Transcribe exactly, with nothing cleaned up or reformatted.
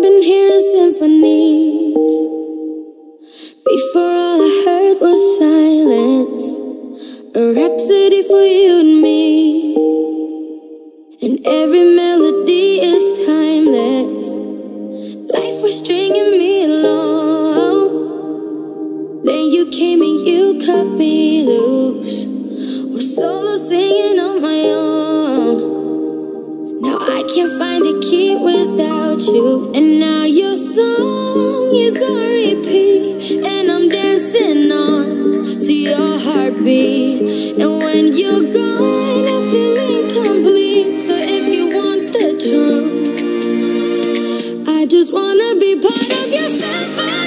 I've been hearing symphonies. Before all I heard was silence, a rhapsody for you and me. And every melody is timeless. Life was stringing me along. Then you came and you cut me loose. Was solo singing on my own. Now I can't find the key without you. And now your song is on repeat, and I'm dancing on to your heartbeat. And when you're gone, I feel incomplete. So if you want the truth, I just wanna be part of your symphony.